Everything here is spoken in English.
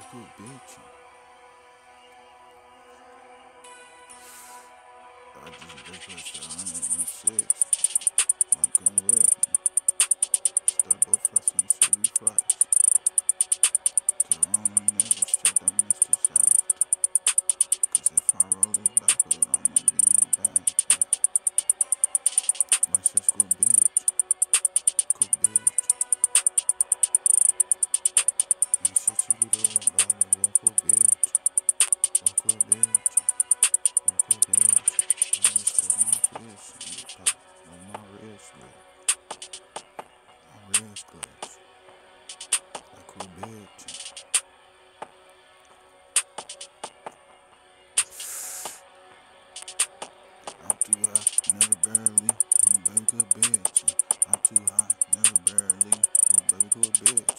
Good bitch. I just break her shit 106. Like, come with me. Start both us and shit we flights. Cause I don't never straight up Mr. South. Cause if I roll this backwards, I'ma be in the back. My shit's good bitch. Good bitch. And shit you be doing about it. Walk with bitch. Walk with bitch. Walk with bitch. I just took my fish in the top. Like my wrist lit. My wrist glitch. Like who bitch? I'm too high, never barely. Little baby to a bitch. I'm too high, never barely. Little baby to a bitch.